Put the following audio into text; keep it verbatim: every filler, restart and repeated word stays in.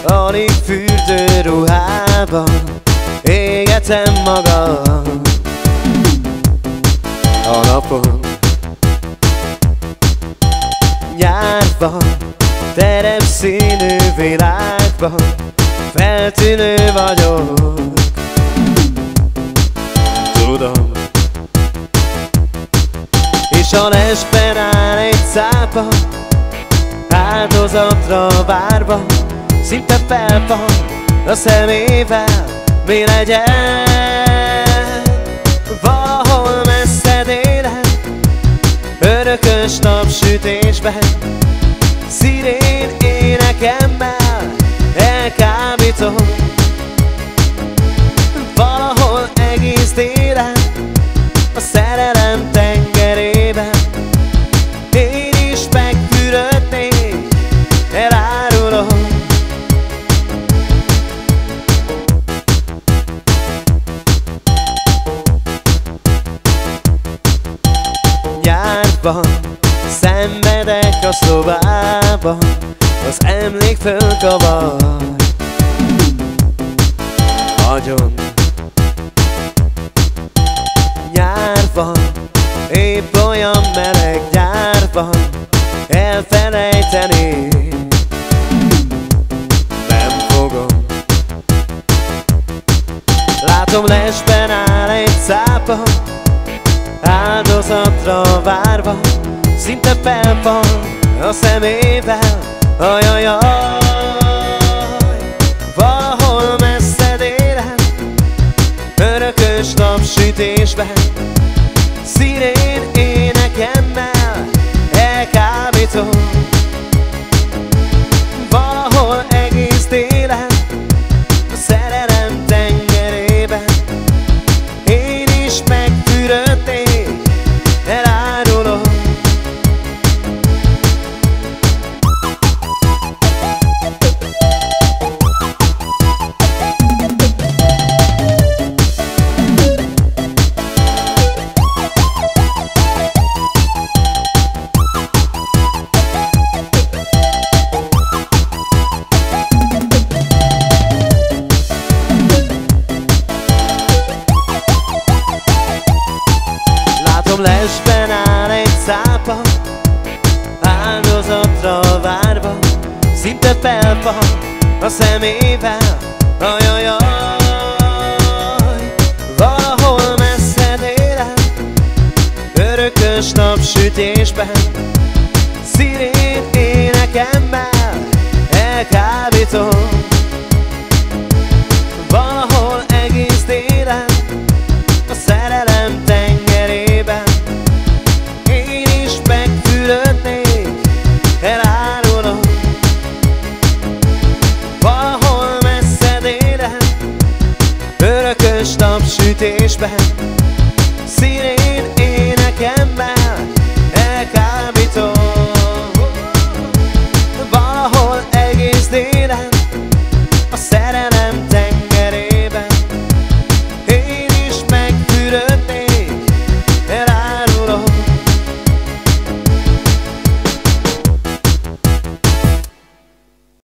alig fürdőruhában égetem magam a napon. Nyárban, terepszínű világban feltűnő vagyok, tudom. És a lesben áll egy cápa, áldozatra várva, szinte felpal a szemével, mi legyen. Valahol messze délen, örökös napsütésben, szirén énekemmel elkábítom. Valahol egész délen, a szerelem tengerében én is megfürödnék, elárulom. Nyárban szenvedek a szobában, az emlék fölkavar agyon. Nyárban, épp olyan meleg nyárban, elfelejteni nem fogom. Látom, lesben áll egy cápa, áldozatra várva, szinte felpal a szemével, ajajaj. Valahol messze délen, örökös napsütésben, szirén énekemmel elkábítom. Valahol egész délen, a szerelem tengerében én is megfürödnék, elárulom. Lesben áll egy cápa, áldozatra várva, szinte felpal a szemével, ajajaj. Valahol messze délen, örökös napsütésben, szirén énekemmel elkábítom. Valahol egész délen, a szerelem tengerében én is megfürödnék, elárulom. Valahol messze délen, örökös napsütésben,